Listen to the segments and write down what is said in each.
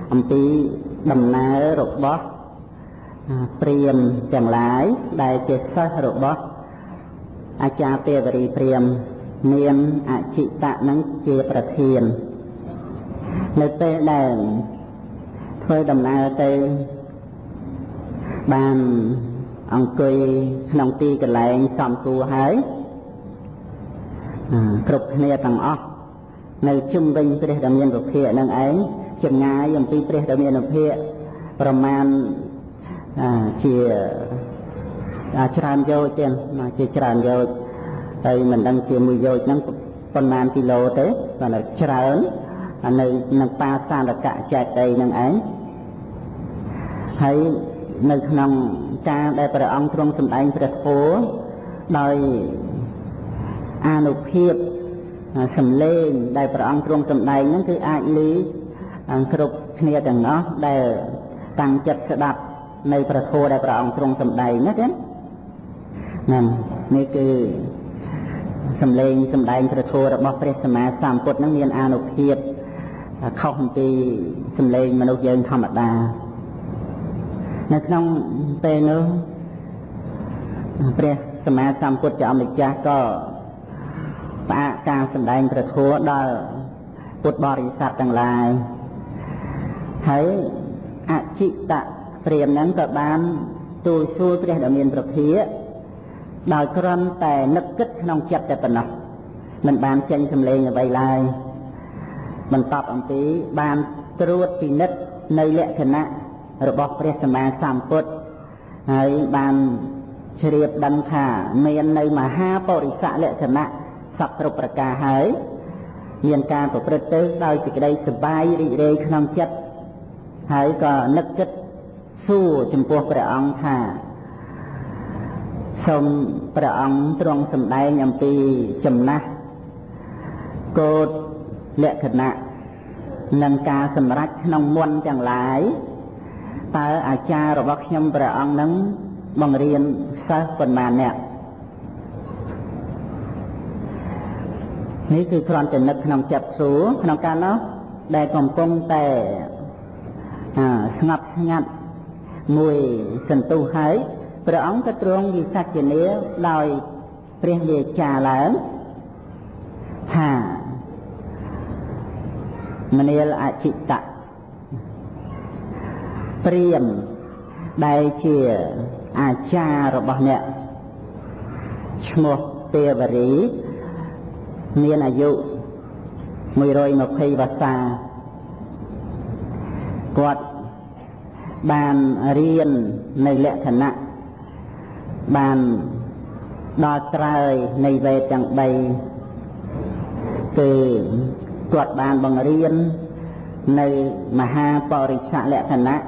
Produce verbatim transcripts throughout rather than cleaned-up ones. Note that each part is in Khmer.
អំពីដំណើររបស់ព្រាហ្មណ៍ទាំងឡាយដែលជាសិស្សរបស់អាចារ្យទេវរីព្រាហ្មណ៍មានអចិតៈនឹងជាប្រធាននៅពេលដែលធ្វើដំណើរទៅបានអង្គុយក្នុងទីកន្លែងសំគួរហើយគ្រប់គ្នាទាំងអស់នៅជុំវិញព្រះដ៏មានវិភាកនឹងឯងចម្ងាយអំពីព្រះដ៏មានវិភាកប្រមាណជាច្រើនយោជទៀតជាច្រើនយោជហើយមិនដឹងជាមួយយោជហ្នឹងប៉ុន្មានគីឡូទេប៉ុន្តែច្រើននៅនឹងបាសាលកៈចេតិយនឹងឯងហើយនៅក្នុងការដែលព្រះអង្គទ្រង់សម្ដែងព្រះធម៌ដោយអានុភាពសំឡេងដែលព្រះអង្គទ្រង់សម្ដែងហ្នឹងគឺអាចឮគ្រប់គ្នាទាំងអស់ដែលតាំងចិត្តស្ដាប់នៅព្រះធម៌ដែលព្រះអង្គទ្រង់សម្ដែងណាទេហ្នឹងនេះគឺសំឡេងសម្ដែងព្រះធម៌របស់ព្រះសម្មាសម្ពុទ្ធហ្នឹងមានអានុភាពខុសពីសំឡេងមនុស្សយើងធម្មតានៅក្នុងពេលនោះព្រះសម្មាសម្ពុទ្ធជាអម្ចាស់ក៏ផ្អាកការសម្ដែងព្រះធម៌ដល់ពុទ្ធបរិស័ទទាំងឡាយហើយអចិតៈព្រាហ្មណ៍ហ្នឹងក៏បានទូលសួរព្រះដ៏មានព្រះភិក្ខដោយគ្រាន់តែនឹកគិតក្នុងចិត្តតែប៉ុណ្ណោះមិនបានចេញសម្លេងអ្វីឡើយបន្ទាប់អំពីបានត្រួតពិនិត្យនៅលក្ខណៈរបស់ព្រះសម្មាសម្ពុទ្ធហើយបានជ្រាបដឹងថាមាននៅមហាបរិស័កលក្ខណៈសពគ្រប់ប្រការហើយមានការប្រព្រឹត្តទៅដោយសេចក្តីសប្បាយរីករាយក្នុងចិត្តហើយក៏នឹកគិតសួរចំពោះព្រះអង្គថាសូមព្រះអង្គទ្រង់សម្ដែងអំពីចំណាស់កោតលក្ខណៈនិងការសម្រេចក្នុងមន្តទាំងឡាយតើអាចារ្យរបស់ខ្ញុំព្រះអង្គនឹងបង្រៀនសិស្សប៉ុន្មានអ្នកនេះគឺគ្រាន់តែនឹកក្នុងចិត្តសួរក្នុងការនោះដែលកំពុងតែស្ងប់ស្ងាត់មួយសន្ទុះហើយព្រះអង្គក៏ទ្រង់វិសាចនាដោយព្រះវាចាឡើងថាមនាលអចិតៈព្រាហ្មណ៍ដែលជាអាចារ្យរបស់អ្នកឈ្មោះទេវរីមានអាយុមួយរយម្ភៃវស្សាគាត់បានរៀននៅលក្ខណៈបានដល់ត្រើយនៃវេទទាំងបីគឺគាត់បានបង្រៀននៅមហាបរិស័កលក្ខណៈ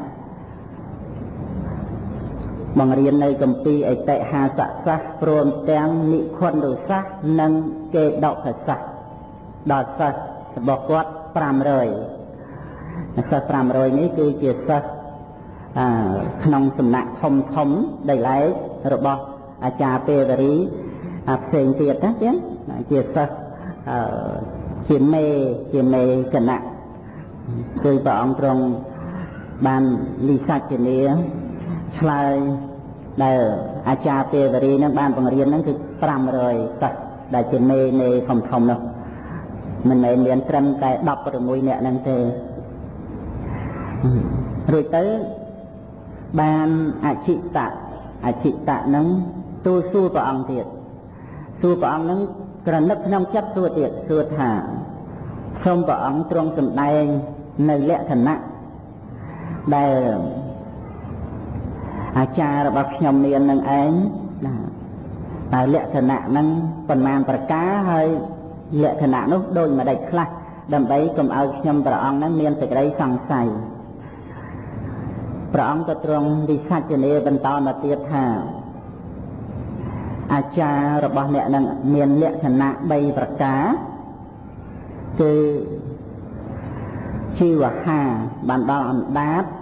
បង្រៀននៅគម្ពីរអតិហាសសាស្ត្រព្រមទាំងនិខុនរសាស្ត្រនិងកេដកសាស្ត្រដល់សិស្សរបស់គាត់ប្រាំរយសិស្សប្រាំរយនេះគឺជាសិស្សក្នុងសំណាក់ធំធំដែលឡែករបស់អាចារ្យទេវរីផ្សេងទៀតណាទៀតជាសិស្សជាមេជាមេគណៈគឺព្រះអង្គទ្រង់បានលិសច្ចនាឆ្លើយដែលអាចារ្យទេវរីនឹងបានបង្រៀនហ្នឹងគឺប្រាំរយសិស្សដែលជាមេនៃធំធំនោះមិនមែនមានត្រឹមតែដប់៦នាក់ហ្នឹងទេរួចទៅបានអចិតៈអចិតៈហ្នឹងទូលសួរព្រះអង្គទៀតសួរព្រះអង្គហ្នឹងក្រណឹកក្នុងចិត្តសួរទៀតសួរថាសូមព្រះអង្គទ្រង់សម្ដែងនៅលក្ខណៈដែលអាចារ្យរបស់ខ្ញុំមាននឹងឯងណាតែលក្ខណៈហ្នឹងប៉ុន្មានប្រការហើយលក្ខណៈនោះដូចម្ដេចខ្លះដើម្បីកុំឲ្យខ្ញុំព្រះអង្គហ្នឹងមានសេចក្តីសង្ស័យព្រះអង្គក៏ទ្រង់វិសាចនាបន្តមកទៀតថាអាចារ្យរបស់អ្នកនឹងមានលក្ខណៈបីប្រការគឺជីវហាបានដល់អណ្ដាត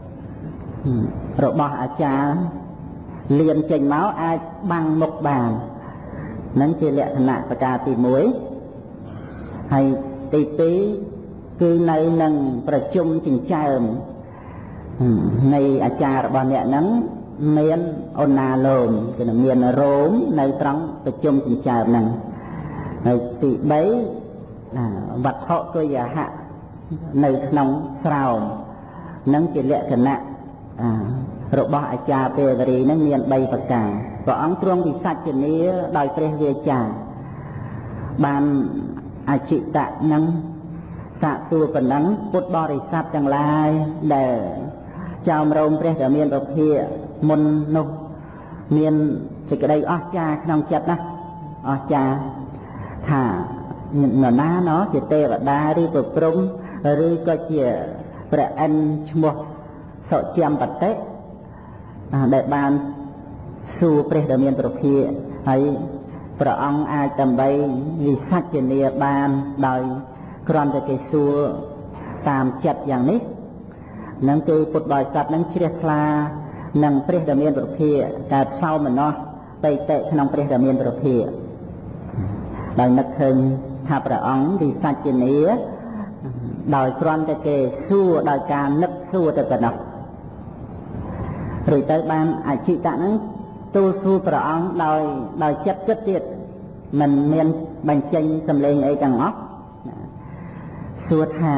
របស់អាចារ្យលៀនចេញមកអាចបាំងមុខបាននឹងជាលក្ខណៈប្រការទីមួយហើយទីពីរគឺនៅនឹងប្រជុំចិញ្ចើមនៃអាចារ្យរបស់អ្នកហ្នឹងមានអូណាឡូមគឺមានរោមនៅត្រង់ប្រជុំចិញ្ចើមហ្នឹងហើយទីបីវត្ថុទុយហៈនៅក្នុងស្រោមនឹងជាលក្ខណៈរបស់អាចារ្យពេវរីនឹងមានបីប្រការព្រះអង្គទ្រង់វិសច្ចនាដោយព្រះវាចាបានអចិតៈនឹងសាកសួរប៉ុណ្ណឹងពុទ្ធបរិស័ទទាំងឡាយដែលចោមរោមព្រះដែលមានរុភាមុននោះមានសេចក្តីអស្ចារ្យក្នុងចិត្តណាអស្ចារ្យថានរណាណោះជាទេវតាឬប្រព្រំឬក៏ជាព្រះអិនឈ្មោះសុជាមបតិដែលបានសួរព្រះដែលមានរុភាហើយព្រះអង្គអាចដើម្បីវិសច្ចនាបានដោយគ្រាន់តែគេសួរតាមចិត្តយ៉ាងនេះនឹងគឺពុទ្ធបរិស័ទនឹងជ្រះថ្លានឹងព្រះដែលមានរុភាតែផ្សោមនស្សបិតិក្នុងព្រះដែលមានរុភាដោយនឹកឃើញថាព្រះអង្គវិសច្ចនាដោយគ្រាន់តែគេសួរដោយការនឹកសួរទៅប៉ុណ្ណោះរួចទៅបានអចិតៈហ្នឹងទូលសួរព្រះអង្គដោយដោយចិត្តគិតទៀតមិនមានបញ្ចេញសម្លេងអីទាំងអស់សួរថា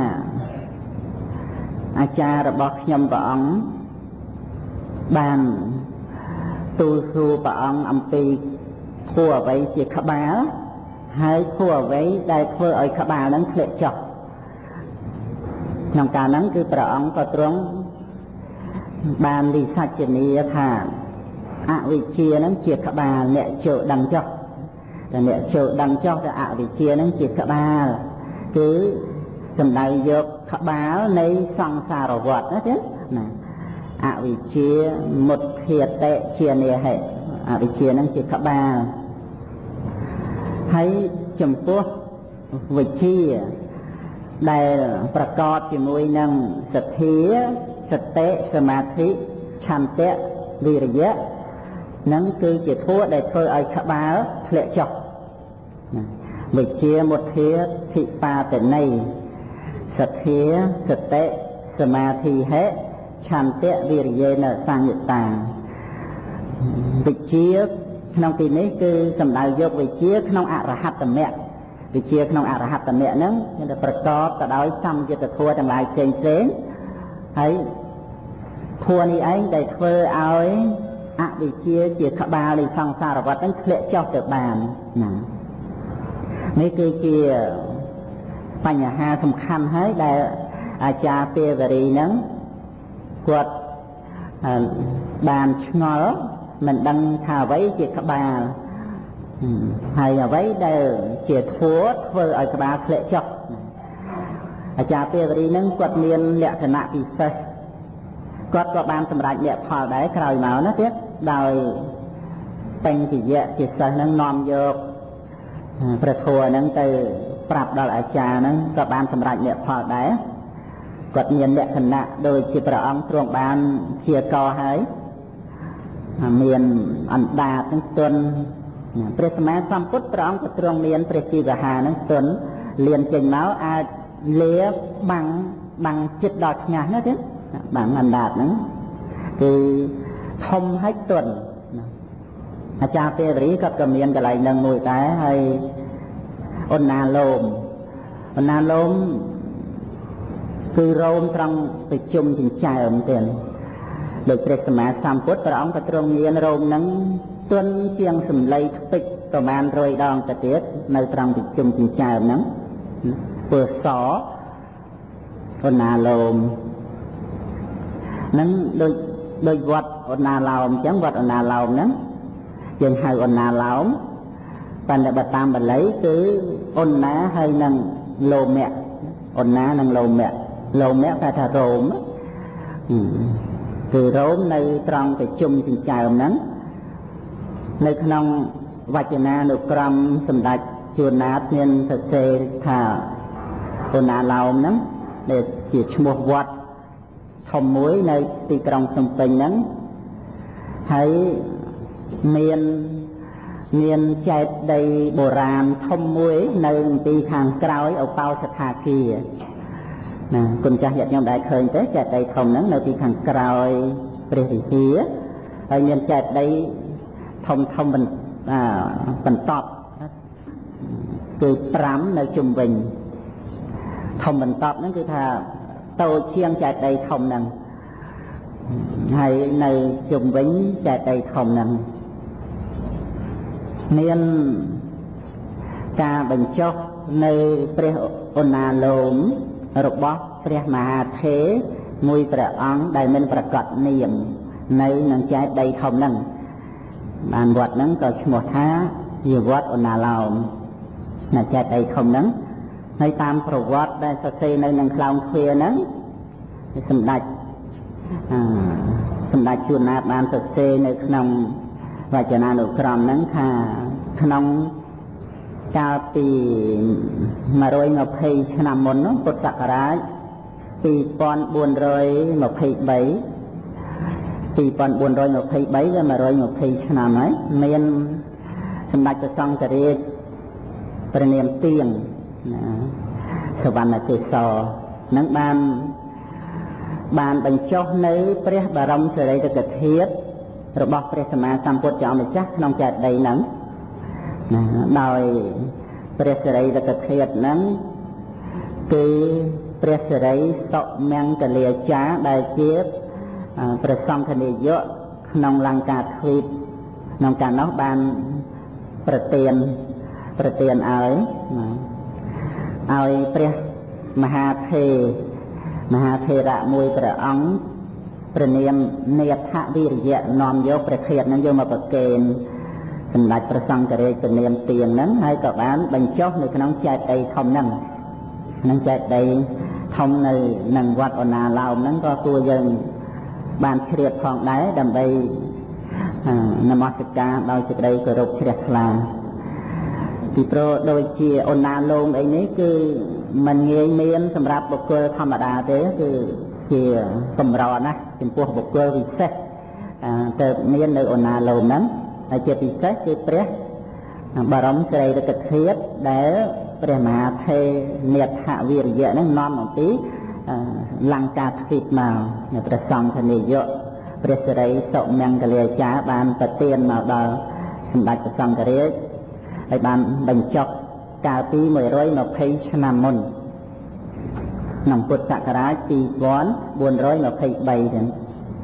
អាចារ្យរបស់ខ្ញុំព្រះអង្គបានទូលសួរព្រះអង្គអំពីធัวអ្វីជាក្បាលហើយធัวអ្វីដែលធ្វើឲ្យក្បាលហ្នឹងធ្លាក់ចុះក្នុងការហ្នឹងគឺព្រះអង្គក៏ទ្រង់បានវិសច្ចនាថាអវិជ្ជាហ្នឹងជាក្បាលអ្នកចូលដឹងចុះតែអ្នកចូលដឹងចុះតែអវិជ្ជាហ្នឹងជាក្បាលគឺសំដៅយកក្បាលនៃសង្សារវដ្តណាទេណាអវិជ្ជាមុតធាតិជានិហិអវិជ្ជាហ្នឹងជាក្បាលហើយចំពោះវិជ្ជាដែលប្រកបជាមួយនឹងសទ្ធាសតិសមាធិឆន្ទៈវិរិយៈនឹងគឺជាធัวដែលធ្វើឲ្យក្បាលធ្លាក់ចុះវិជ្ជាមុទ្ធាធិបាតន័យសទ្ធាសតិសមាធិហេឆន្ទៈវិរិយេនសញ្ញតាវិជ្ជាក្នុងទីនេះគឺសំដៅយកវិជ្ជាក្នុងអរហត្តមគ្គវិជ្ជាក្នុងអរហត្តមគ្គហ្នឹងគឺប្រកបទៅដោយសម្យុទ្ធធัวទាំងឡាយផ្សេងផ្សេងហើយធัวនេះឯងដែលធ្វើឲ្យអវិជ្ជាជាក្បាលនៃសង្សារវដ្តហ្នឹងធ្លាក់ចុះទៅបានណានេះគឺជាបញ្ហាសំខាន់ហើយដែលអាចារ្យពេវរីហ្នឹងគាត់បានឆ្ងល់មិនដឹងថាអ្វីជាក្បាលហើយអ្វីដែលជាធัวធ្វើឲ្យក្បាលធ្លាក់ចុះអាចារ្យពេវរីហ្នឹងគាត់មានលក្ខណៈពិសេសគាត់ក៏បានសម្រេចលក្ខផលដែរក្រោយមកណាទៀតដោយបញ្ញយៈជាសិស្សហ្នឹងនាំយកព្រះធัวហ្នឹងទៅប្រាប់ដល់អាចារ្យហ្នឹងក៏បានសម្រេចលក្ខផលដែរគាត់មានលក្ខណៈដូចជាព្រះអង្គទ្រង់បានព្យាករហើយមានអណ្ដាតហ្នឹងទន់ព្រះសម្មាសម្ពុទ្ធព្រះអង្គក៏ទ្រង់មានព្រះជីវហាហ្នឹងទន់លៀនចេញមកអាចលាបាំងបាំងចិត្តដល់ឆ្ងាស់ណាទេបាំងអណ្ដាតហ្នឹងគឺធំហើយទន់អាចារ្យពេវរីគាត់ក៏មានកន្លែងនឹងមួយដែរហើយអូណាឡូមអូណាឡូមគឺរោមត្រង់ប្រជុំចិញ្ចើមទៀតដោយព្រះសម្មាសម្ពុទ្ធព្រះអង្គក៏ទ្រង់មានរោមហ្នឹងទន់ជាងសម្លៃថ្ពេចប្រមាណរយដងទៅទៀតនៅត្រង់ប្រជុំចិញ្ចើមហ្នឹងពើសអូណាឡូមហ្នឹងដូចដូចវត្តអូណាឡោមអញ្ចឹងវត្តអូណាឡោមហ្នឹងយើងហៅអូណាឡោមប៉ុន្តែបើតាមបាលីគឺអូណាហើយនឹងឡូមៈអូណានិងឡូមៈឡូមៈគេថារោមគឺរោមនៅត្រង់ប្រជុំចិញ្ចើមហ្នឹងនៅក្នុងវចនានុក្រមសម្ដេចជួនណាតមានសរសេរថាអូណាឡោមហ្នឹងដែលជាឈ្មោះវត្តធំមួយនៅទីក្រុងភ្នំពេញហ្នឹងហើយមានមានចេតិយបុរាណធំមួយនៅទីខាងក្រោយឧបោសថាគារណាគុណចាស់ញាតិញោមដែលឃើញទេចេតិយធំហ្នឹងនៅទីខាងក្រោយព្រះវិហារហើយមានចេតិយធំធំបន្តគឺប្រាំនៅជុំវិញធំបន្តហ្នឹងគឺថាតូចជាងចេតិយធំហ្នឹងហើយនៅជុំវិញចេតិយធំហ្នឹងមានការបញ្ចុះនៅព្រះឧណាលោមរបស់ព្រះមហាថេរមួយព្រះអង្គដែលមានប្រកាសនាមនៅនឹងចេតិយធំហ្នឹងបានវត្តហ្នឹងក៏ឈ្មោះថាជាវត្តឧណាលោមនៅចេតិយធំហ្នឹងហើយតាមប្រវត្តិដែលសរសេរនៅនឹងខ្លោងទ្វារហ្នឹងសម្ដេចអឺសម្ដេចជួនណាតបានសរសេរនៅក្នុងវចនានុក្រមហ្នឹងថាក្នុងកាលពីមួយរយម្ភៃឆ្នាំមុននោះពុទ្ធសករាជពីរពាន់បួនរយម្ភៃបី ពីរពាន់បួនរយម្ភៃបី ដល់មួយរយម្ភៃឆ្នាំហើយមានសម្ដេចព្រះសង្ឃរាជព្រះនាមទៀងណាសវណ្ណកេសរនឹងបានបានបញ្ចុះនៅព្រះបរមសារីរិកធាតុរបស់ព្រះសម្មាសម្ពុទ្ធជាម្ចាស់ក្នុងចេតិយហ្នឹងណាដោយព្រះសារីរិកធាតុហ្នឹងគឺព្រះសារីសុមង្គលាចារ្យដែលជាព្រះសង្ឃនាយកក្នុងលង្កាទ្វីបក្នុងកាលនោះបានប្រទានប្រទានឲ្យឲ្យព្រះមហាថេរមហាថេរៈមួយព្រះអង្គព្រះនាមនេថវិរិយៈនាំយកព្រះធាតុនឹងយកមកប្រគេនសម្ដេចព្រះសង្ឃរាជព្រះនាមទៀងហ្នឹងហើយក៏បានបញ្ចុះនៅក្នុងចេតិយធំហ្នឹងក្នុងចេតិយធំនៅនឹងវត្តឧណាលោមហ្នឹងក៏គួរយើងបានជ្រាបផងដែរដើម្បីនមស្ការដោយសេចក្តីគោរពជ្រះថ្លាពីព្រោះដូចជាឧណាលោមអីនេះគឺมันងាយមានសម្រាប់បុគ្គលធម្មតាទេគឺជាកម្រណាស់ចំពោះបុគ្គលពិសេសទៅមាននៅឧណាលោមហ្នឹងហើយជាពិសេសគឺព្រះបរមសារីរិកធាតុដែលព្រះមហាថេរនេថវិរិយៈហ្នឹងនាំអំពីលង្កាទ្វីបមកព្រះសង្ឃនាយកព្រះសារីសុមង្គលាចារ្យបានប្រទានមកដល់សម្ដេចព្រះសង្ឃរាជហើយបានបញ្ចុះកាលពីមួយរយម្ភៃឆ្នាំមុនក្នុងពុទ្ធសករាជពីរពាន់បួនរយម្ភៃបីចឹង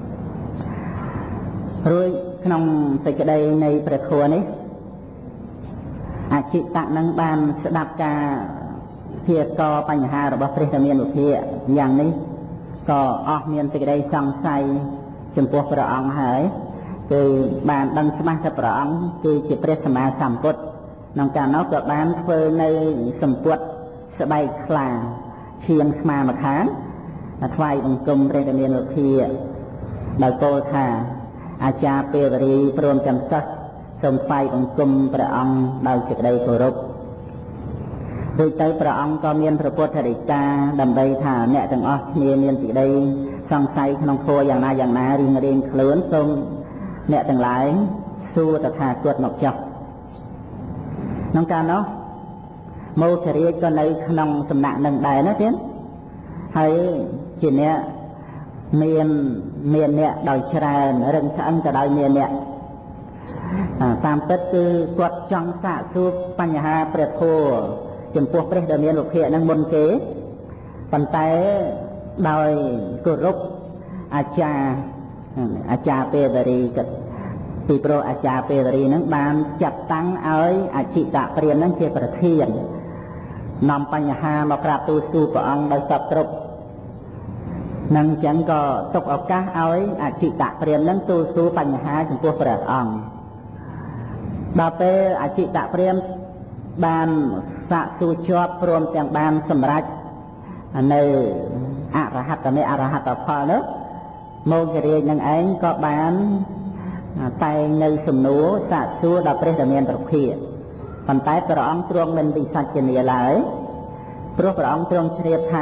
រួចក្នុងសេចក្តីនៃព្រះធម៌នេះអចិតៈនឹងបានស្ដាប់ការព្យាករបញ្ហារបស់ព្រះរាមានុភាយ៉ាងនេះក៏អស់មានសេចក្តីសង្ស័យចំពោះព្រះអង្គហើយគឺបានដឹងច្បាស់ថាព្រះអង្គគឺជាព្រះសម្មាសម្ពុទ្ធក្នុងកាលនោះក៏បានធ្វើនៅសម្ពុតស្បែកខ្លាឈៀងស្មាម្ខាងថ្វាយបង្គំព្រះរាមានុភាដោយពោលថាអាចារ្យពេវរីព្រមទាំងសិស្សសូមថ្វាយបង្គំព្រះអង្គដោយសេចក្តីគោរពរួចទៅព្រះអង្គក៏មានព្រះពុទ្ធដីកាដើម្បីថាអ្នកទាំងអស់គ្នាមានសេចក្តីសង្ស័យក្នុងធម៌យ៉ាងណាយ៉ាងណារៀងរៀងខ្លួនសូមអ្នកទាំងឡាយសួរតថាគតមកចុះក្នុងកាលនោះមោធរាជក៏នៅក្នុងសំណាក់នឹងដែរណាទៀតហើយជាអ្នកមានមានអ្នកដោយច្រើនរឹងឆ្អឹងក៏ដោយមានអ្នកតាមពិតគឺគាត់ចង់សាកសួរបញ្ហាព្រះធម៌ចំពោះព្រះដែលមានរូបភាពនឹងមុនគេប៉ុន្តែដោយគោរពអាចារ្យអាចារ្យពេវរីក៏ពីព្រោះអាចារ្យពេវរីនឹងបានចាត់តាំងឲ្យអចិតព្រាននឹងជាប្រធាននាំបញ្ហាមកប្រាប់ទូលសួរព្រះអង្គដោយសពគ្រប់នឹងអញ្ចឹងក៏ទុកឱកាសឲ្យអចិតព្រាននឹងទូលសួរបញ្ហាចំពោះព្រះអង្គដល់ពេលអចិតព្រានបានសាកសួរជាប់ព្រមទាំងបានសម្រេចនៅអរហត្តមេអរហត្តផលនោះមោគរាជនឹងឯងក៏បានតែងនៅសំណួរសាកសួរដល់ព្រះរាមានុភាប៉ុន្តែព្រះអង្គទ្រង់មិនវិសាចនាឡើយព្រោះព្រះអង្គទ្រង់ជ្រាបថា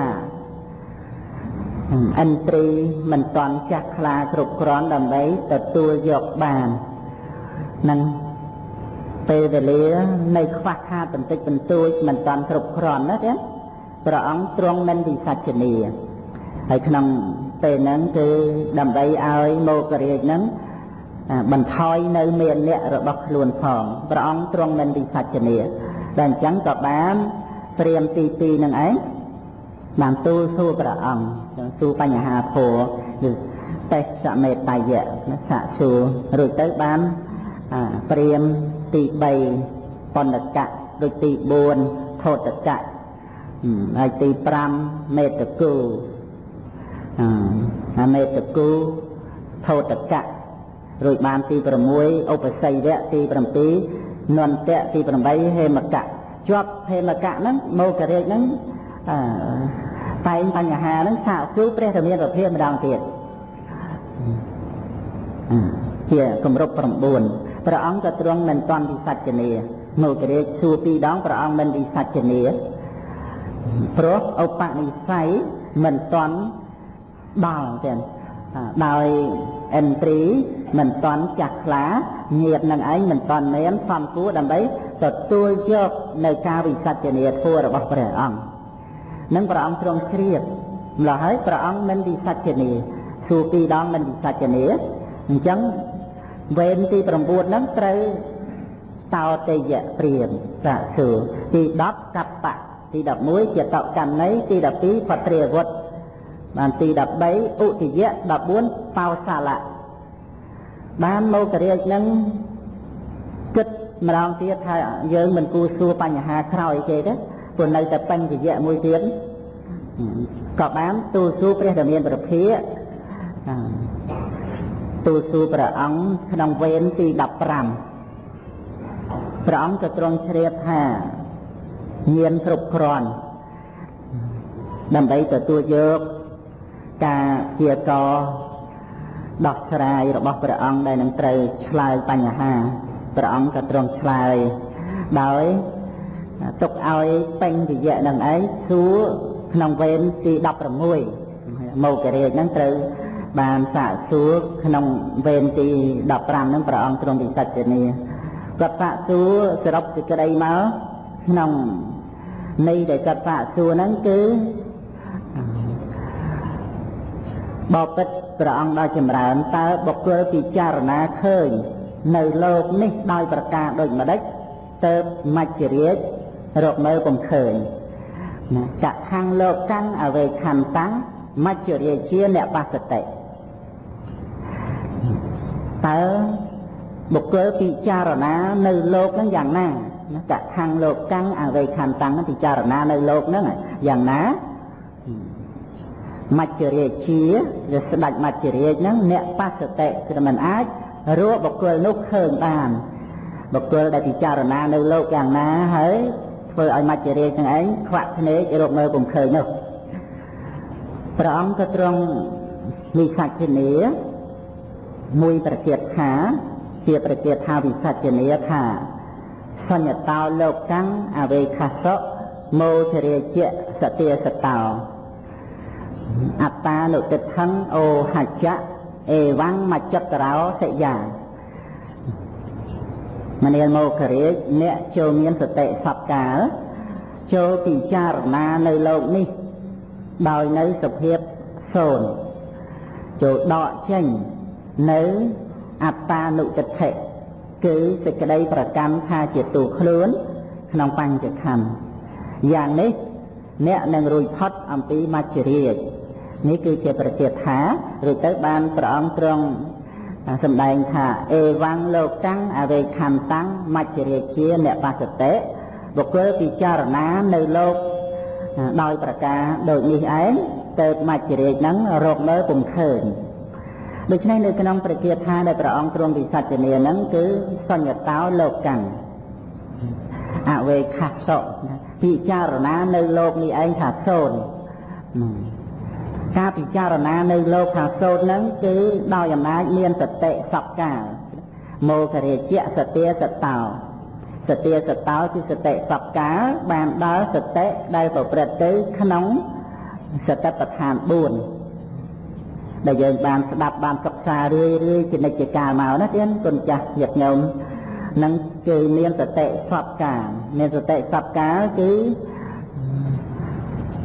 ឥន្ទ្រីមិនតន់ចាស់ខ្លាគ្រប់គ្រាន់ដើម្បីទទួលយកបាននឹងពេលវេលានៅខ្វះខាតបន្តិចបន្តួចមិនតន់គ្រប់គ្រាន់ណាទេព្រះអង្គទ្រង់មិនវិសច្ចនីហើយក្នុងពេលហ្នឹងគឺដើម្បីឲ្យមករាជហ្នឹងបន្ថយនៅមានអ្នករបស់ខ្លួនផងព្រះអង្គទ្រង់មិនវិសច្ចនីតែអញ្ចឹងក៏បានព្រាមទីពីរនឹងឯងបានទូលសួរព្រះអង្គសួរបញ្ហាធម៌គឺតេសមេតយៈសាក់សួររួចទៅបានព្រាមទីបីបណ្ឌកៈដូចទីបួនថោតកៈហើយទីប្រាំមេតគូអាមេតគូថោតកៈរួចបានទីប្រាំមួយឧបស័យវៈទីប្រាំពីរនន្តៈទីប្រាំបីហេមកៈជាប់ហេមកៈហ្នឹងមករាជហ្នឹងតែងបញ្ហាហ្នឹងសាកសួរព្រះរាមាភិម្ដងទៀតជាគម្រប់ប្រាំបួនព្រះអង្គក៏ទ្រង់មិនតាន់វិសច្ចនីមករាជសួរពីរដងព្រះអង្គមិនវិសច្ចនីព្រោះឧបនិស្ស័យមិនតាន់ដល់ទេដោយឥន្ទ្រីមិនតាន់ចាស់ខ្លាញាតនឹងឯងមិនតាន់មានសំគួរដើម្បីទទួលយកនៅការវិសច្ចនីធម៌របស់ព្រះអង្គនឹងព្រះអង្គទ្រង់ជ្រាបម្ល៉េះហើយព្រះអង្គមិនវិសច្ចនីសួរពីរដងមិនវិសច្ចនីអញ្ចឹងវេនទីប្រាំបួនហ្នឹងត្រូវតោតេយៈព្រាមសាកសួរទីដប់កបៈទីដប់មួយជាតកម្មន័យទីដប់ពីរផត្រាវុធបានទីដប់បីឧទយៈដប់បួនបោសាលៈបានមករាជនឹងគិតម្ដងទៀតថាយើងមិនគួរសួរបញ្ហាក្រោយគេទេព្រោះនៅតែបញ្ញយៈមួយទៀតក៏បានទូលសួរព្រះរាមាភិភិទូលសួរព្រះអង្គក្នុងវេនទីដប់ប្រាំព្រះអង្គក៏ទ្រង់ជ្រាបថាញាណគ្រប់គ្រាន់ដើម្បីទទួលយកការជាកដោះស្រាយរបស់ព្រះអង្គដែលនឹងត្រូវឆ្លើយបញ្ហាព្រះអង្គក៏ទ្រង់ឆ្លើយដោយទុកឲ្យបញ្ញយៈនឹងឯងសួរក្នុងវេនទីដប់ប្រាំមួយមករាជហ្នឹងត្រូវបានសាកសួរក្នុងវេនទីដប់ប្រាំហ្នឹងព្រះអង្គទ្រង់វិសច្ចនីគាត់សាកសួរសរុបសេចក្តីមកក្នុងន័យដែលគាត់សាកសួរហ្នឹងគឺបបិទ្ធព្រះអង្គដ៏ចម្រើនតើបុគ្គលពិចារណាឃើញនៅលោកនេះដោយប្រការដូចម្ដេចទៅមច្ចរាជរកមើលពុំឃើញកខាងលោកកាំងអវេខន្តាំងមច្ចរាជាអ្នកបស្សតិតើបុគ្គលពិចារណានៅលោកហ្នឹងយ៉ាងណាកខាងលោកកាំងអវេខន្តាំងពិចារណានៅលោកហ្នឹងយ៉ាងណាមច្ចរាជាឬស្ដេចមច្ចរាជហ្នឹងអ្នកបស្សតិគឺមិនអាចរកបុគ្គលនោះឃើញបានបុគ្គលដែលពិចារណានៅលោកយ៉ាងណាហើយធ្វើឲ្យមច្ចរាជនឹងឯងខ្វាក់ភ្នែករកមើលពុំឃើញនោះព្រះអង្គក៏ទ្រង់វិសច្ចនីមួយប្រកាសថាជាប្រកាសថាវិសច្ចនីថាសញ្ញតោលោកកាំងអវេខសៈមោទរាជៈសទាសតោអត្តានុតិថੰអូហច្ចៈអេវੰមច្ចតរោសិយាមនាលមករាជអ្នកចូលមានសតិសពកាលចូលពិចារណានៅលោកនេះដោយនៅសភាពសូន្យចូលដកចេញនៅអត្តានុតិថិគឺសេចក្តីប្រកម្មថាជាទូខ្លួនក្នុងបញ្ចខੰយ៉ាងនេះអ្នកនឹងរួចផុតអំពីមច្ចរាជនេះគឺជាប្រកាសថាឬទៅបានព្រះអង្គទ្រង់សម្ដែងថាអេវੰលោកកាំងអវេខន្តាំងមច្ចរាជាអ្នកបស្សតិបុគ្គលពិចារណានៅលោកដោយប្រការដូចនេះឯងទៅមច្ចរាជហ្នឹងរកមើលពុំឃើញដូច្នេះនៅក្នុងប្រកាសថាដែលព្រះអង្គទ្រង់វិសច្ចនីហ្នឹងគឺសញ្ញតោលោកកាំងអវេខសៈពិចារណានៅលោកនេះឯងថាសូន្យការពិចារណានៅលោកខាងសូត្រហ្នឹងគឺដោយអំណាចមានសតិសពកាលមករាជៈសទាសតោសទាសតោគឺសតិសពកាលបានដល់សតិដែលប្រព្រឹត្តទៅក្នុងសតិប្បដ្ឋានបួនដែលយើងបានស្ដាប់បានសិក្សារឿយរឿយជានិច្ចកាលមកណាទៀតគុណចាស់ញាតិញោមនឹងគឺមានសតិសពកាលមានសតិសពកាលគឺ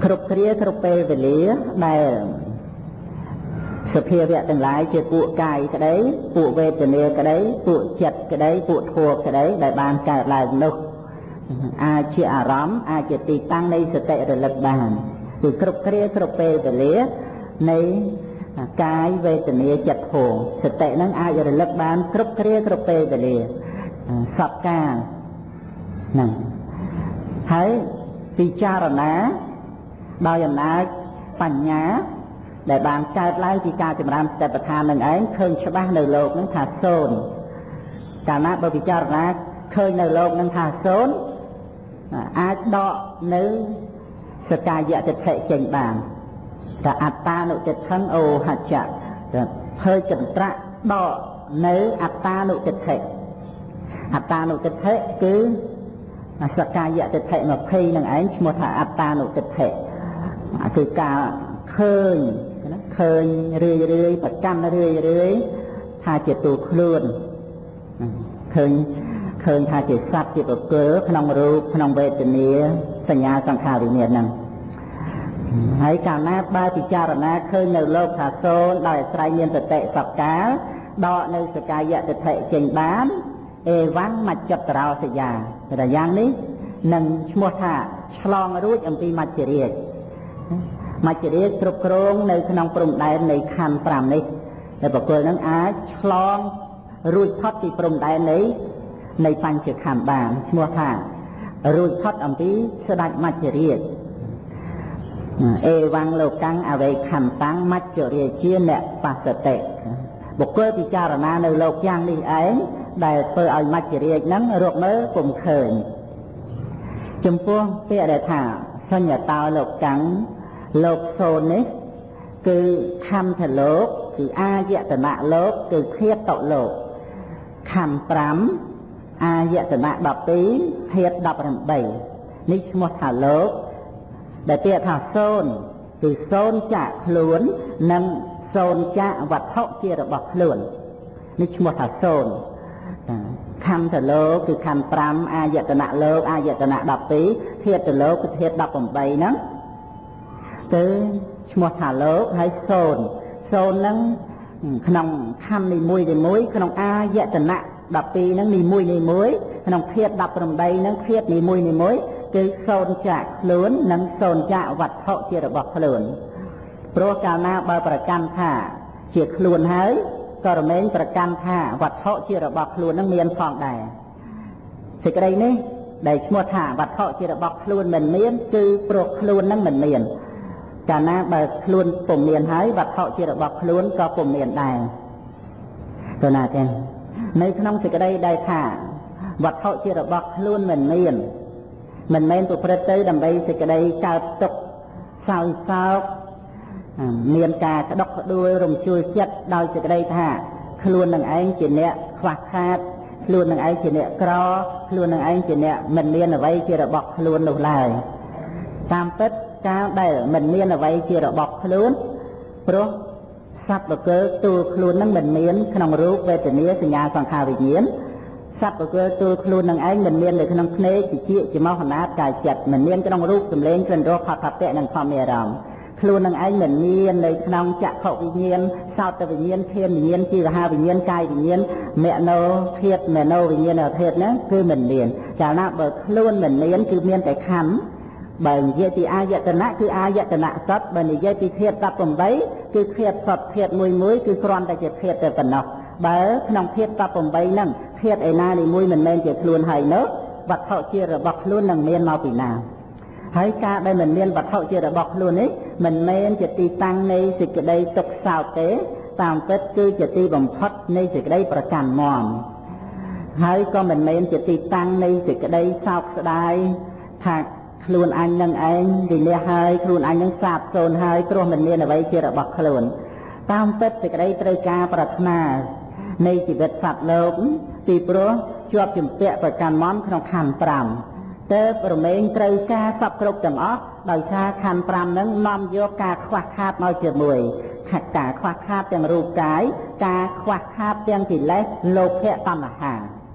គ្រប់គ្រាគ្រប់ពេលវេលាដែលសភាវៈទាំងឡាយជាពួកកាយក្តីពួកវេទនាក្តីពួកចិត្តក្តីពួកធម៌ក្តីដែលបានកើតឡើងនោះអាចជាអារម្មណ៍អាចជាទីតាំងនៃសតិរលឹកបានគឺគ្រប់គ្រាគ្រប់ពេលវេលានៃកាយវេទនាចិត្តធម៌សតិនឹងអាចរលឹកបានគ្រប់គ្រាគ្រប់ពេលវេលាសពកាលហ្នឹងហើយពិចារណាដោយអំណាចបញ្ញាដែលបានកើតឡើងពីការចម្រើនសតិប្បដ្ឋាននឹងឯងឃើញច្បាស់នៅโลกនឹងថាសូន្យកាលណាបើពិចារណាឃើញនៅโลกនឹងថាសូន្យអាចដកនៅសកាយតិដ្ឋិចេញបានតែអត្តានុតិដ្ឋិអូហច្ចៈភើចន្ទ្រៈដកនៅអត្តានុតិដ្ឋិអត្តានុតិដ្ឋិគឺសកាយតិដ្ឋិម្ភៃនឹងឯងឈ្មោះថាអត្តានុតិដ្ឋិគឺការឃើញឃើញរឿយរឿយប្រកាន់រឿយរឿយថាជាទូខ្លួនឃើញឃើញថាជាសត្វជាបុគ្គលក្នុងរូបក្នុងវេទនាសញ្ញាសង្ខារវិញ្ញាណហ្នឹងហើយកាលណាបើពិចារណាឃើញនៅโลกថាសូន្យដោយអាស្រ័យមានសតិសពកាលដកនៅសកាយតិដ្ឋិចេញបានអេវ៉ាំងមច្ឆតរោសយាតែយ៉ាងនេះនឹងឈ្មោះថាឆ្លងរួចអំពីមច្ចរាជមច្ចរាជគ្រប់គ្រងនៅក្នុងព្រំដែននៃខណ្ឌប្រាំនេះដែលបុគ្គលនឹងអាចឆ្លងរួចផុតពីព្រំដែននៃនៃបញ្ចខណ្ឌបានឈ្មោះថារួចផុតអំពីស្ដេចមច្ចរាជអេវ៉ាំងលោកੰអវេខន្តាំងមច្ចរាជាអ្នកបស្សតិបុគ្គលពិចារណានៅលោកយ៉ាងនេះឯងដែលធ្វើឲ្យមច្ចរាជហ្នឹងរកមើលពុំឃើញចំពោះពាក្យដែលថាសញ្ញតោលោកੰលោកសូន្យនេះគឺខន្ធលោកគឺអាយតនៈលោកគឺឃាតលោកខន្ធប្រាំអាយតនៈដប់ពីរឃាតដប់ប្រាំនេះឈ្មោះថាលោកដែលពាក្យថាសូន្យគឺសូន្យចាក់ខ្លួននិងសូន្យចាក់វត្ថុជារបស់ខ្លួននេះឈ្មោះថាសូន្យខន្ធលោកគឺខន្ធប្រាំអាយតនៈលោកអាយតនៈដប់ពីរឃាតលោកគឺឃាតដប់ប្រាំហ្នឹងគឺឈ្មោះថាលោកហើយសូន្យសូន្យហ្នឹងក្នុងខណ្ឌនីមួយនីមួយក្នុងអាយតនៈដប់ពីរហ្នឹងនីមួយនីមួយក្នុងឃាតដប់ប្រាំហ្នឹងឃាតនីមួយនីមួយគឺសូន្យចាក់ខ្លួននិងសូន្យចាក់វត្ថុជារបស់ខ្លួនព្រោះកាលណាបើប្រកាន់ថាជាខ្លួនហើយក៏រមែងប្រកាន់ថាវត្ថុជារបស់ខ្លួននឹងមានផងដែរសេចក្តីនេះដែលឈ្មោះថាវត្ថុជារបស់ខ្លួនមិនមានគឺព្រោះខ្លួននឹងមិនមានកាលណាបើខ្លួនពុំមានហើយវត្ថុជារបស់ខ្លួនក៏ពុំមានដែរទៅណាចឹងនៅក្នុងសេចក្តីដែលថាវត្ថុជារបស់ខ្លួនមិនមានមិនមែនប្រព្រឹត្តទៅដើម្បីសេចក្តីកើតទុក្ខសោយសោកមានការក្តុកក្តួលរំជួលចិត្តដោយសេចក្តីថាខ្លួននឹងឯងជាអ្នកខ្វះខាតខ្លួននឹងឯងជាអ្នកក្រខ្លួននឹងឯងជាអ្នកមិនមានអ្វីជារបស់ខ្លួននោះឡើយតាមពិតកាលដែលមិនមានអ្វីជារបស់ខ្លួនព្រោះសត្វបុគ្គលទូលខ្លួននឹងមិនមានក្នុងរូបវេទនាសញ្ញាសង្ខារវិញ្ញាណសត្វបុគ្គលទូលខ្លួននឹងឯងមិនមាននៅក្នុងភ្នែកជាជាជាមោហណាតកាយចិត្តមិនមានក្នុងរូបសម្លេងក្លិនរសផតភៈនិងធម្មអារម្មណ៍ខ្លួននឹងឯងមិនមាននៅក្នុងចក្ខុវិញ្ញាណសោតវិញ្ញាណធានវិញ្ញាណជីវហាវិញ្ញាណកាយវិញ្ញាណមនោធាតុមនោវិញ្ញាណធាតុហ្នឹងគឺមិនមានកាលណាបើខ្លួនមិនមានគឺមានតែខណ្ឌបើនិយាយពីអាយតនៈគឺអាយតនៈសត្វបើនិយាយពីធាតុដប់ប្រាំគឺធាតុសត្វធាតុមួយមួយគឺគ្រាន់តែជាធាតុតែប៉ុណ្ណោះបើក្នុងធាតុដប់ប្រាំហ្នឹងធាតុឯណានីមួយមិនមែនជាខ្លួនហើយនោះវត្ថុជារបស់ខ្លួននឹងមានមកពីណាហើយការដែលមិនមានវត្ថុជារបស់ខ្លួននេះមិនមែនជាទីតាំងនៃសេចក្តីទុក្ខសោកទេតាមពិតគឺជាទីបំផុតនៃសេចក្តីប្រកាន់មមហើយក៏មិនមែនជាទីតាំងនៃសេចក្តីសោកស្ដាយថាខ្លួនអញនឹងឯងវិនិច្ឆ័យហើយខ្លួនអញនឹងសាបសូន្យហើយព្រោះមិនមានអ្វីជារបស់ខ្លួនតាមពិតសេចក្តីត្រូវការប្រាថ្នានៃជីវិតសត្វលោកពីព្រោះជាប់ជំពាក់ប្រកាន់មមក្នុងខណ្ឌប្រាំទើបរមែងត្រូវការសពគ្រប់ទាំងអស់ដោយសារខណ្ឌប្រាំហ្នឹងនាំយកការខ្វះខាតមកជាមួយការខ្វះខាតទាំងរូបកាយការខ្វះខាតទាំងកិលេសលោភៈតណ្ហា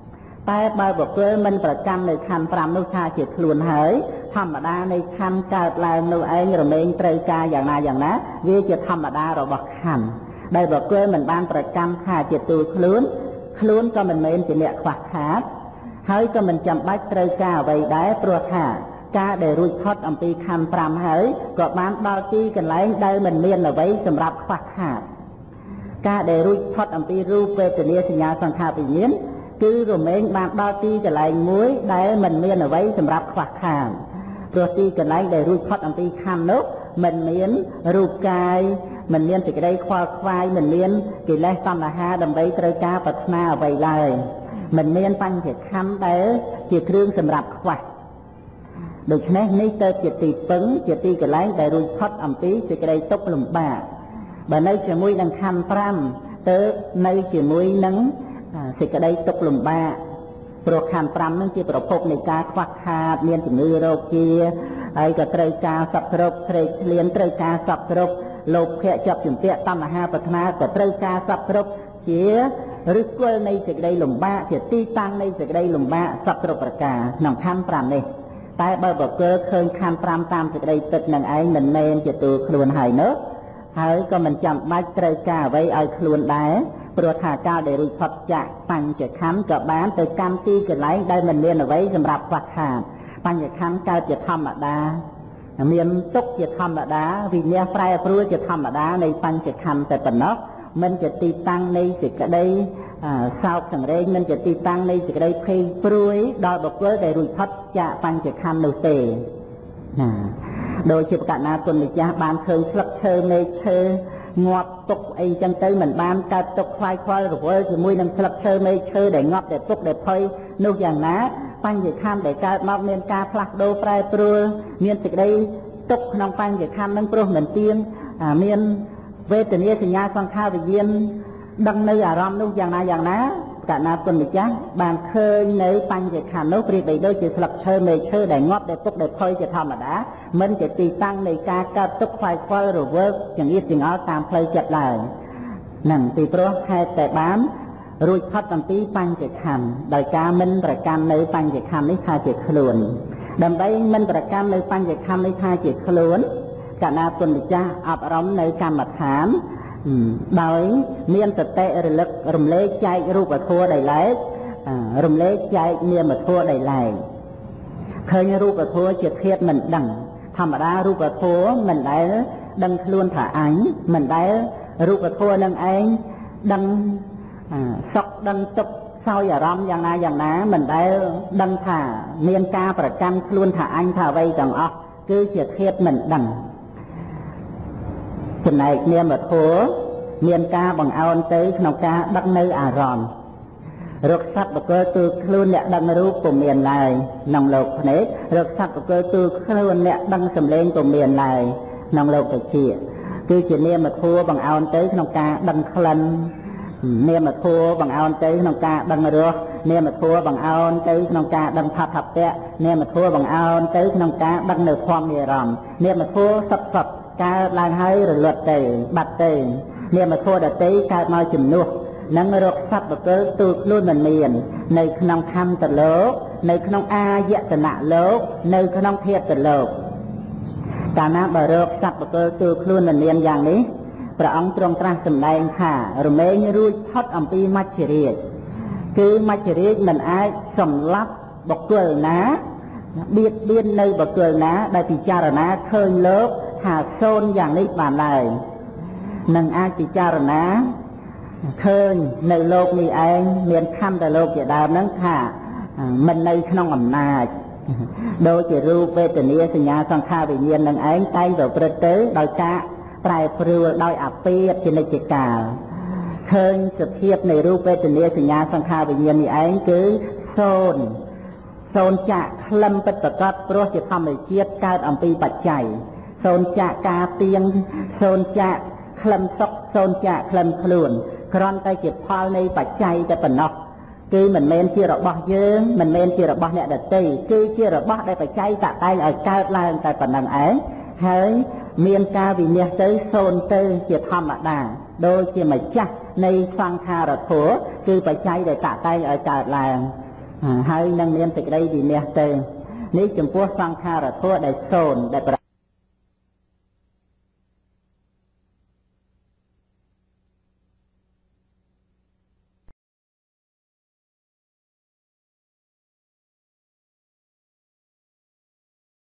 តែបើបុគ្គលមិនប្រកាន់នៅខណ្ឌ5នោះថាជាខ្លួនហើយធម្មតានៃខណ្ឌកើតឡើងនោះឯងរមែងត្រូវការយ៉ាងណាយ៉ាងណាវាជាធម្មតារបស់ខណ្ឌដែលបុគ្គលមិនបានប្រកាន់ថាជាទូខ្លួនខ្លួនក៏មិនមែនជាអ្នកខ្វះខាតហើយក៏មិនចាំបាច់ត្រូវការអ្វីដែរព្រោះថាការដែលរួចផុតអំពីខណ្ឌ5ហើយក៏បានដល់ទីកន្លែងដែលមិនមានអ្វីសម្រាប់ខ្វះខាតការដែលរួចផុតអំពីរូបវេទនាសញ្ញាសង្ខារវិញ្ញាណគឺរមែងបានដល់ទីកន្លែងមួយដែលមិនមានអ្វីសម្រាប់ខ្វះខាតព្រោះទីកន្លែងដែលរួចផុតអំពីខណ្ឌនោះមិនមានរូបកាយមិនមានសេចក្តីខ្វល់ខ្វាយមិនមានកិលេសតណ្ហាដើម្បីត្រូវការប្រាថ្នាអ្វីឡើយមិនមានបញ្ចខណ្ឌដែលជាគ្រឿងសម្រាប់ខ្វះដូច្នេះនេះទៅជាទីពឹងជាទីកន្លែងដែលរួចផុតអំពីសេចក្តីទុក្ខលំបាកបើនៅជាមួយនឹងខណ្ឌ5ទៅនៅជាមួយនឹងសេចក្តីទុក្ខលំបាកព្រោះខណ្ឌ5នឹងជាប្រភពនៃការខ្វះខាតមានជំងឺរោគាហើយក៏ត្រូវការសពគ្រប់ស្រេកឃ្លានត្រូវការសពគ្រប់លោភៈជាប់ជំពាក់តណ្ហាប្រាថ្នាក៏ត្រូវការសពគ្រប់ជាឫសគល់នៃសេចក្តីលំបាកជាទីតាំងនៃសេចក្តីលំបាកសពគ្រប់ប្រការក្នុងខណ្ឌ5នេះតែបើបុគ្គលឃើញខណ្ឌ5តាមសេចក្តីពិតនឹងឯងមិនមែនជាទូខ្លួនហើយនោះហើយក៏មិនចាំបាច់ត្រូវការអ្វីឲ្យខ្លួនដែរព្រោះថាកាលដែលរួចផុតចាកបញ្ចខណ្ឌក៏បានទៅកម្មទីកន្លែងដែលមិនមានអ្វីសម្រាប់ខ្វះខាតបញ្ចខណ្ឌកើតជាធម្មតាមានទុក្ខជាធម្មតាវិញ្ញាប្រែប្រួលជាធម្មតានៃបញ្ចខណ្ឌតែប៉ុណ្ណោះមិនជាទីតាំងនៃសេចក្តីសោកសង្រេងមិនជាទីតាំងនៃសេចក្តីភ័យព្រួយដល់បុគ្គលដែលរួចផុតចាកបញ្ចខណ្ឌនោះទេណាដោយជាបកណាគុណម្ចាស់បានឃើញស្លឹកឈើមេឃឈើងាប់ទុកអីចឹងទៅមិនបានកើតទុកខ្វាយខ្វល់រវល់ជាមួយនឹងស្លឹកឈើមេឃឈើដែលងាប់ដែលទុកដែលភ័យនោះយ៉ាងណាបញ្ញខណ្ឌដែលកើតមកមានការផ្លាស់ប្ដូរប្រែប្រួលមានសេចក្តីទុកក្នុងបញ្ញខណ្ឌនឹងព្រោះមិនទៀងមានវេទនាសញ្ញាសង្ខារវិញ្ញាណដឹងនៅអារម្មណ៍នោះយ៉ាងណាយ៉ាងណាកណាគុណម្ចាស់បានឃើញនៅបញ្ញខណ្ឌនោះប្រៀបដូចជាស្លឹកឈើមេឃឈើដែលងាប់ដែលទុកដែលភ័យជាធម្មតាមិនជាទីតាំងនៃការកើតទុកខ្វាយខ្វល់រវើកចង្អៀតចង្អល់តាមផ្លូវចិត្តឡើយហ្នឹងពីព្រោះហេតុតែបានរួចផុតអំពីបញ្ចខណ្ឌដោយការមិនប្រកាន់នៅបញ្ចខណ្ឌនេះថាជាខ្លួនដើម្បីមិនប្រកាន់នៅបញ្ចខណ្ឌនេះថាជាខ្លួនកណាគុណម្ចាស់អប់រំនៅកម្មដ្ឋានដោយមានសតិរលឹករំលែកចែករូបធម៌ដោយឡែករំលែកចែកនាមធម៌ដោយឡែកឃើញរូបធម៌ជាធាតុមិនដឹងធម្មតារូបធម៌មិនដែលដឹងខ្លួនថាអញមិនដែលរូបធម៌នឹងឯងដឹងសុខដឹងទុក្ខសោយអារម្មណ៍យ៉ាងណាយ៉ាងណាមិនដែលដឹងថាមានការប្រកាន់ខ្លួនថាអញថាអ្វីទាំងអស់គឺជាធាតុមិនដឹងចំណែកនាមធម៌មានការបង្អោនទៅក្នុងការដឹកនៅអារម្មណ៍រកសត្វបកលទូខ្លួនអ្នកដឹងរូបពុំមានឡើយក្នុងលោកភ្នែករកសត្វបកលទូខ្លួនអ្នកដឹងសម្លេងពុំមានឡើយក្នុងលោកបជាគឺជានាមធម៌បង្អោនទៅក្នុងការដឹងក្លិននាមធម៌បង្អោនទៅក្នុងការដឹងរសនាមធម៌បង្អោនទៅក្នុងការដឹងផាថពៈនាមធម៌បង្អោនទៅក្នុងការដឹងនៅធម៌និរន្តរ៍នាមធម៌សត្វសត្វកើតឡើងហើយរលត់ទៅបាត់ទៅនាមធម៌ដតីកើតមកជំនួសនឹងរកសត្វបកលទូខ្លួនមិនមាននៅក្នុងខន្ធលោកនៅក្នុងអាយតនៈលោកនៅក្នុងធាតុលោកកាលណាបើរកសត្វបកលទូខ្លួនមិនមានយ៉ាងនេះព្រះអង្គទ្រង់ត្រាស់សម្ដែងថារមែងរួចផុតអំពីមច្ចរាជគឺមច្ចរាជមិនអាចសម្លាប់បុគ្គលណាបៀតបៀននៅបុគ្គលណាដែលពិចារណាឃើញលោកថាសូន្យយ៉ាងនេះបានឡើយនឹងអាចពិចារណាឃើញនៅលោកនេះឯងមានខន្ធលោកជាដើមហ្នឹងថាមិននៅក្នុងអំណាចដូចជារូបវេទនាសញ្ញាសង្ខារវិញ្ញាណនឹងឯងតែងប្រព្រឹត្តទៅដោយការប្រែប្រួលដោយអពាតជានិច្ចកាលឃើញសភាពនៃរូបវេទនាសញ្ញាសង្ខារវិញ្ញាណនេះឯងគឺសូន្យសូន្យចាក់ក្លឹមពិតប្រកបព្រោះជាធម្មជាតិកើតអំពីបច្ច័យសូន្យចាក់ការទៀងសូន្យចាក់ក្លឹមសុខសូន្យចាក់ក្លឹមខ្លួនគ្រាន់តែជាផលនៃបច្ច័យតែប៉ុណ្ណោះគឺមិនមែនជារបស់យើងមិនមែនជារបស់អ្នកដទៃគឺជារបស់ដែលបច្ច័យតាក់តែងឲ្យកើតឡើងតែប៉ុណ្ណឹងឯងហើយមានការវិនិច្ឆ័យទៅសូន្យទៅជាធម្មតាដូចជាម្ចាស់នៃសង្ខារធម៌គឺបច្ច័យដែលតាក់តែងឲ្យកើតឡើងហើយនឹងមានសេចក្តីវិន័យទៅនេះចំពោះសង្ខារធัวដែលសូន្យដែល